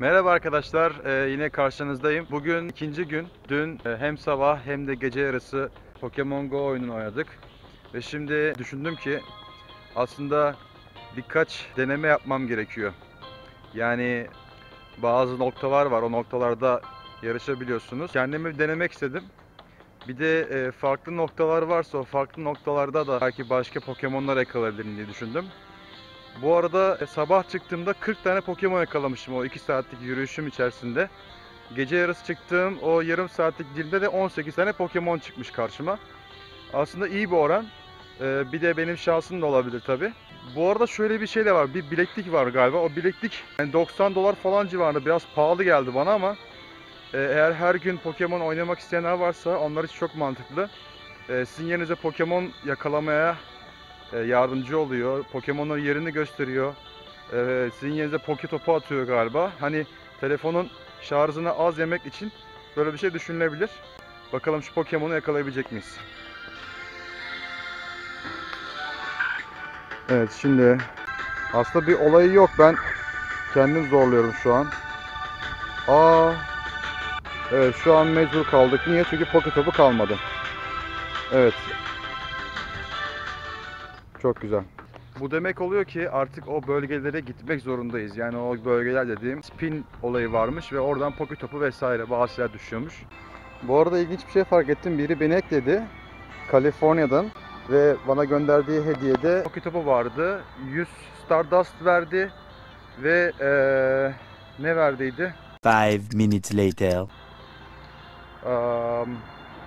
Merhaba arkadaşlar, yine karşınızdayım. Bugün ikinci gün. Dün hem sabah hem de gece yarısı Pokemon Go oyununu oynadık. Ve şimdi düşündüm ki aslında birkaç deneme yapmam gerekiyor. Yani bazı noktalar var, o noktalarda yarışabiliyorsunuz. Kendimi denemek istedim. Bir de farklı noktalar varsa o farklı noktalarda da belki başka Pokemon'lar yakalayabilirim diye düşündüm. Bu arada sabah çıktığımda 40 tane Pokemon yakalamışım o 2 saatlik yürüyüşüm içerisinde. Gece yarısı çıktığım o yarım saatlik dilimde de 18 tane Pokemon çıkmış karşıma. Aslında iyi bir oran. Bir de benim şansım da olabilir tabi. Bu arada şöyle bir şey de var. Bir bileklik var galiba. O bileklik yani 90 dolar falan civarında, biraz pahalı geldi bana ama eğer her gün Pokemon oynamak isteyenler varsa onlar için çok mantıklı. Sizin yerinize Pokemon yakalamaya yardımcı oluyor. Pokemon'ların yerini gösteriyor. Sizin yerinize Poke topu atıyor galiba. Hani telefonun şarjını az yemek için böyle bir şey düşünülebilir. Bakalım şu Pokemon'u yakalayabilecek miyiz? Evet, şimdi aslında bir olayı yok. Ben kendim zorluyorum şu an. Aa, evet, şu an mecbur kaldık. Niye? Çünkü Poke topu kalmadı. Evet, çok güzel. Bu demek oluyor ki artık o bölgelere gitmek zorundayız. Yani o bölgeler dediğim spin olayı varmış ve oradan Poke topu vesaire bazı şeyler düşüyormuş. Bu arada ilginç bir şey fark ettim. Biri beni ekledi Kaliforniya'dan ve bana gönderdiği hediyede Poke topu vardı. 100 Stardust verdi ve ne verdiydi? 5 minutes later. Um,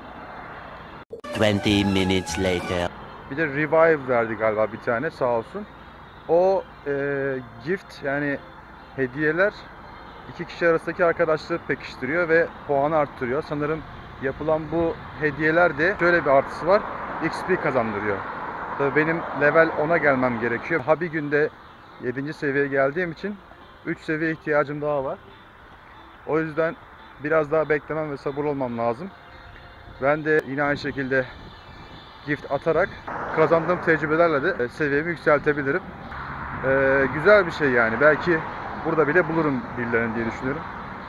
20 minutes later. Bir de Revive verdi galiba bir tane, sağ olsun. O gift, yani hediyeler iki kişi arasındaki arkadaşlığı pekiştiriyor ve puanı arttırıyor. Sanırım yapılan bu hediyeler de şöyle bir artısı var. XP kazandırıyor. Tabii benim level 10'a gelmem gerekiyor. Ha, bir günde 7. seviyeye geldiğim için 3 seviye ihtiyacım daha var. O yüzden biraz daha beklemem ve sabır olmam lazım. Ben de yine aynı şekilde gift atarak kazandığım tecrübelerle de seviyemi yükseltebilirim. Güzel bir şey yani. Belki burada bile bulurum birilerini diye düşünüyorum.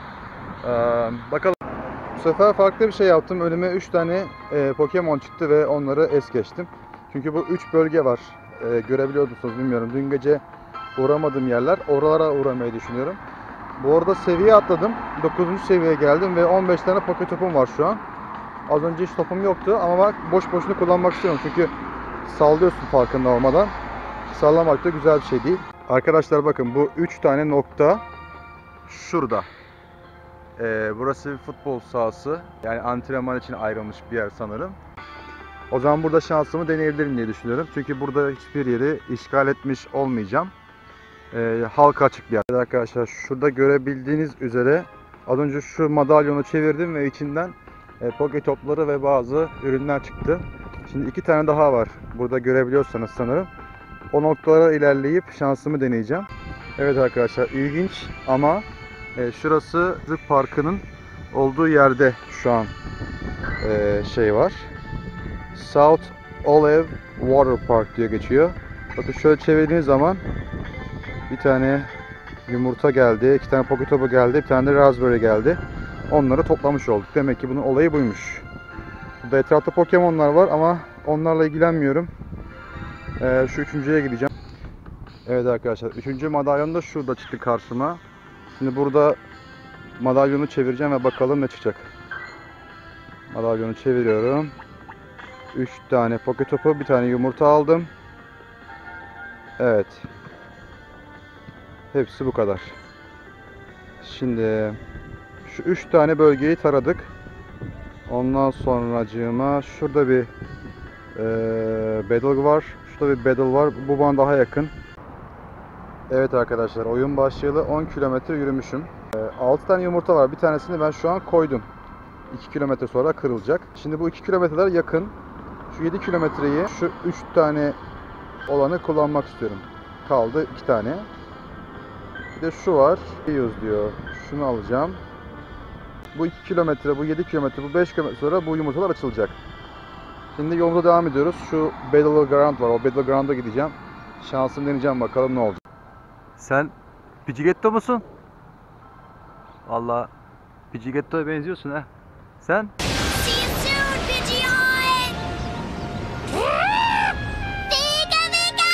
Bakalım. Bu sefer farklı bir şey yaptım. Önüme 3 tane Pokemon çıktı ve onları es geçtim. Çünkü bu 3 bölge var. Görebiliyor musunuz bilmiyorum. Dün gece uğramadığım yerler. Oralara uğramayı düşünüyorum. Bu arada seviye atladım. 9. seviyeye geldim ve 15 tane Poke topum var şu an. Az önce hiç topum yoktu ama bak, boş boşuna kullanmak istiyorum. Çünkü sallıyorsun farkında olmadan. Sallamak da güzel bir şey değil. Arkadaşlar bakın, bu 3 tane nokta şurada. Burası bir futbol sahası. Yani antrenman için ayrılmış bir yer sanırım. O zaman burada şansımı deneyebilirim diye düşünüyorum. Çünkü burada hiçbir yeri işgal etmiş olmayacağım. Halka açık bir yer. Arkadaşlar, şurada görebildiğiniz üzere az önce şu madalyonu çevirdim ve içinden Poke topları ve bazı ürünler çıktı. Şimdi 2 tane daha var. Burada görebiliyorsanız sanırım. O noktalara ilerleyip şansımı deneyeceğim. Evet arkadaşlar, ilginç ama şurası Zıp Parkı'nın olduğu yerde şu an şey var. South Olive Water Park diye geçiyor. Bakın şöyle çevirdiğiniz zaman bir tane yumurta geldi, 2 tane Poke topu geldi, bir tane de raspberry geldi. Onları toplamış olduk. Demek ki bunun olayı buymuş. Burada etrafta Pokemon'lar var ama onlarla ilgilenmiyorum. Şu üçüncüye gideceğim. Evet arkadaşlar, 3. madalyon da şurada çıktı karşıma. Şimdi burada madalyonu çevireceğim ve bakalım ne çıkacak. Madalyonu çeviriyorum. 3 tane Poke topu, bir tane yumurta aldım. Evet. Hepsi bu kadar. Şimdi şu 3 tane bölgeyi taradık. Ondan sonracığıma şurada bir battle var. Şurada bir battle var. Bu bana daha yakın. Evet arkadaşlar, oyun başlayalı 10 kilometre yürümüşüm. 6 tane yumurta var. Bir tanesini ben şu an koydum. 2 kilometre sonra kırılacak. Şimdi bu 2 kilometreler yakın. Şu 7 kilometreyi, şu 3 tane olanı kullanmak istiyorum. Kaldı 2 tane. Bir de şu var. 100 diyor. Şunu alacağım. Bu 2 kilometre, bu 7 kilometre, bu 5 kilometre sonra bu yumurtalar açılacak. Şimdi yolumuza devam ediyoruz. Şu Battleground var. O Battleground'a gideceğim. Şansımı deneyeceğim, bakalım ne olacak. Sen Pidgeotto musun? Vallahi Pidgeotto'ya benziyorsun ha. Sen? See you soon, Pidgeot! Pika Pika!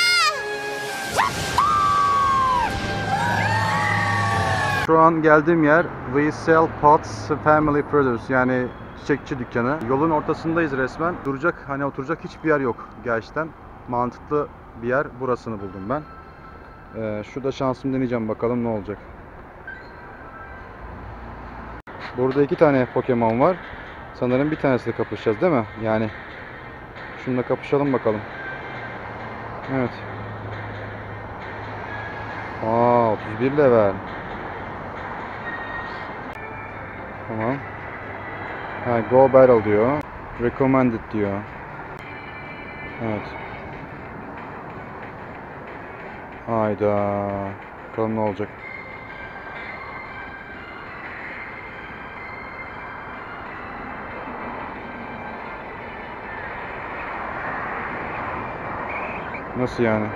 Şu an geldiğim yer We Sell Pots Family Produce, yani çiçekçi dükkanı. Yolun ortasındayız resmen. Duracak, hani oturacak hiçbir yer yok gerçekten. Mantıklı bir yer, burasını buldum ben. Şurada şansımı deneyeceğim, bakalım ne olacak. Burada 2 tane Pokemon var. Sanırım bir tanesiyle kapışacağız değil mi? Yani şununla kapışalım bakalım. Evet. Aa, 31 level. Tamam. Ha, Go Battle diyor. Recommended diyor. Evet. Hayda. Bakalım ne olacak. Nasıl yani?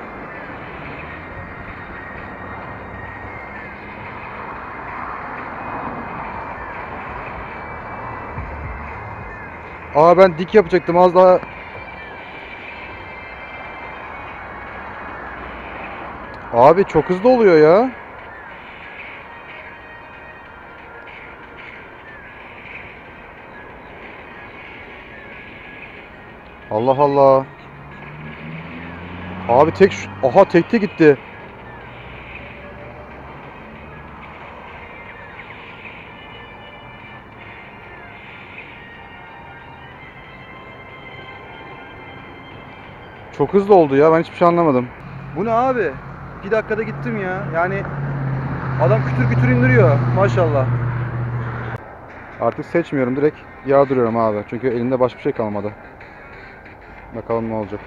Aa, ben dik yapacaktım az daha. Abi çok hızlı oluyor ya. Allah Allah. Abi aha, tekte gitti. Çok hızlı oldu ya, ben hiçbir şey anlamadım. Bu ne abi? 2 dakikada gittim ya. Yani adam kütür kütür indiriyor maşallah. Artık seçmiyorum, direkt yağdırıyorum abi. Çünkü elimde başka bir şey kalmadı. Bakalım ne olacak.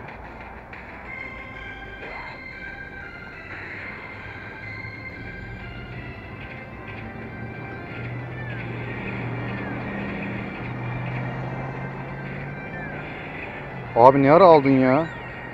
Abi ne ara aldın ya?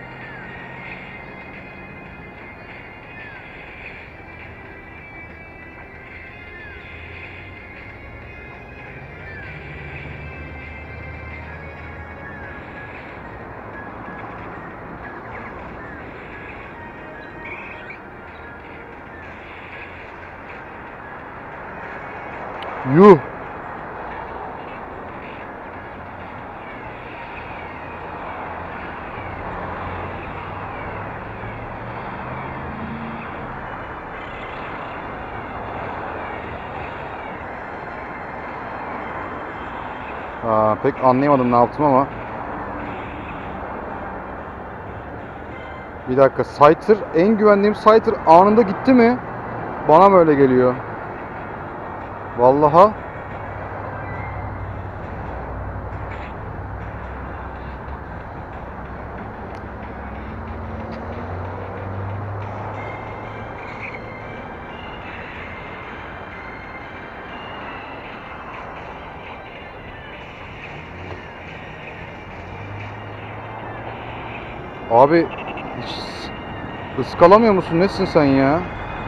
Yuh. Pek anlayamadım ne yaptım ama. Bir dakika, Scyther, en güvendiğim Scyther anında gitti mi? Bana mı öyle geliyor? Vallaha. Abi hiç ıskalamıyor musun? Nesin sen ya?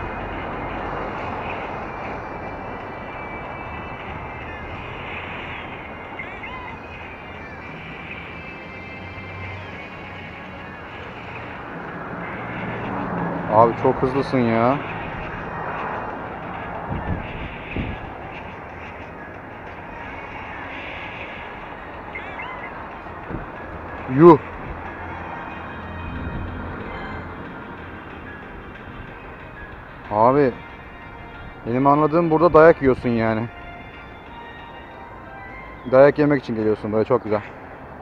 Abi çok hızlısın ya. Yuh. Abi benim anladığım, burada dayak yiyorsun yani. Dayak yemek için geliyorsun böyle, çok güzel.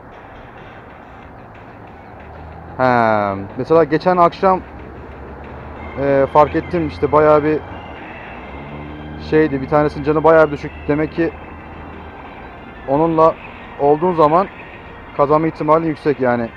He, mesela geçen akşam fark ettim işte, bayağı bir şeydi, bir tanesinin canı bayağı bir düşük. Demek ki onunla olduğun zaman kazanma ihtimali yüksek yani.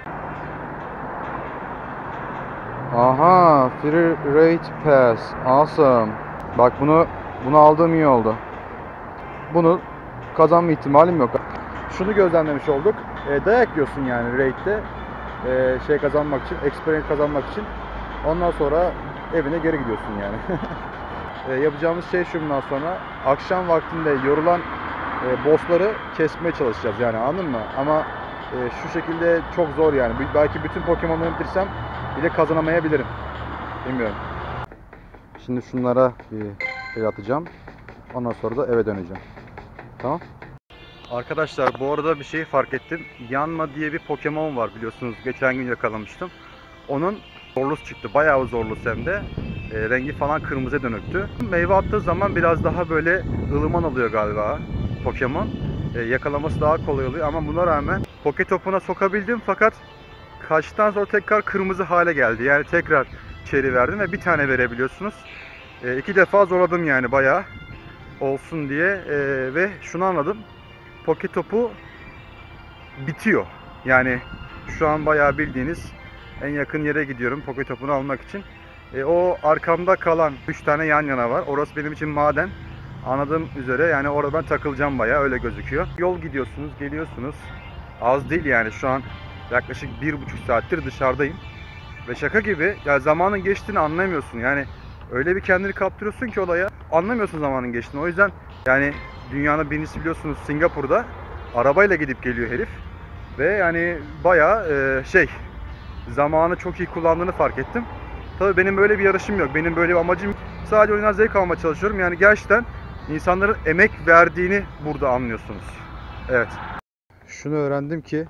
Aha, free rate pass. Awesome. Bak bunu aldığım iyi oldu. Bunu kazanma ihtimalim yok. Şunu gözlemlemiş olduk. Dayak yiyorsun yani rate'de. Şey kazanmak için, experience kazanmak için. Ondan sonra evine geri gidiyorsun yani. Yapacağımız şey şu bundan sonra. Akşam vaktinde yorulan bossları kesmeye çalışacağız yani, anladın mı? Ama şu şekilde çok zor yani. Belki bütün Pokemon'ları bitirsem bile kazanamayabilirim. Bilmiyorum. Şimdi şunlara bir el atacağım. Ondan sonra da eve döneceğim. Tamam. Arkadaşlar bu arada bir şey fark ettim. Yanma diye bir Pokemon var biliyorsunuz. Geçen gün yakalamıştım. Onun zorlusu çıktı. Bayağı zorlusu hem de. Rengi falan kırmızıya dönüktü. Meyve attığı zaman biraz daha böyle ılıman oluyor galiba Pokemon. Yakalaması daha kolay oluyor ama buna rağmen Poke topuna sokabildim fakat kaçtan sonra tekrar kırmızı hale geldi. Yani tekrar çeri verdim ve bir tane verebiliyorsunuz. 2 defa zorladım yani bayağı olsun diye ve şunu anladım. Poke topu bitiyor. Yani şu an bayağı bildiğiniz en yakın yere gidiyorum Poke topunu almak için. O arkamda kalan 3 tane yan yana var. Orası benim için maden. Anladığım üzere yani orada ben takılacağım bayağı, öyle gözüküyor. Yol gidiyorsunuz, geliyorsunuz. Az değil yani, şu an yaklaşık 1,5 saattir dışarıdayım. Ve şaka gibi ya, zamanın geçtiğini anlamıyorsun. Yani öyle bir kendini kaptırıyorsun ki olaya, anlamıyorsun zamanın geçtiğini. O yüzden yani dünyanın birincisi biliyorsunuz Singapur'da arabayla gidip geliyor herif. Ve yani bayağı zamanı çok iyi kullandığını fark ettim. Tabii benim böyle bir yarışım yok. Benim böyle bir amacım yok. Sadece oyundan zevk almaya çalışıyorum. Yani gerçekten insanların emek verdiğini burada anlıyorsunuz. Evet. Şunu öğrendim ki,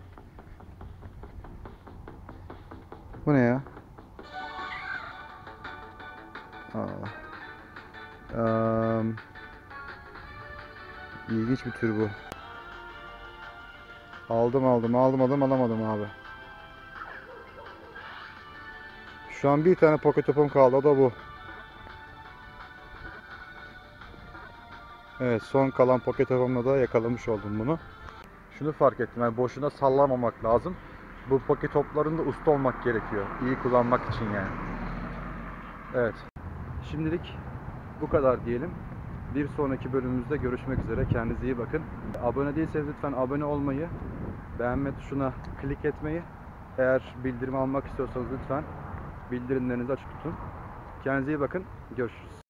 bu ne ya? İlginç bir tür bu. Alamadım abi. Şu an bir tane Poke topum kaldı, o da bu. Evet, son kalan Poke topumla da yakalamış oldum bunu. Şunu fark ettim, yani boşuna sallamamak lazım. Bu Poke toplarında usta olmak gerekiyor. İyi kullanmak için yani. Evet. Şimdilik bu kadar diyelim. Bir sonraki bölümümüzde görüşmek üzere. Kendinize iyi bakın. Abone değilseniz lütfen abone olmayı, beğenme tuşuna klik etmeyi, eğer bildirim almak istiyorsanız lütfen bildirimlerinizi açık tutun. Kendinize iyi bakın. Görüşürüz.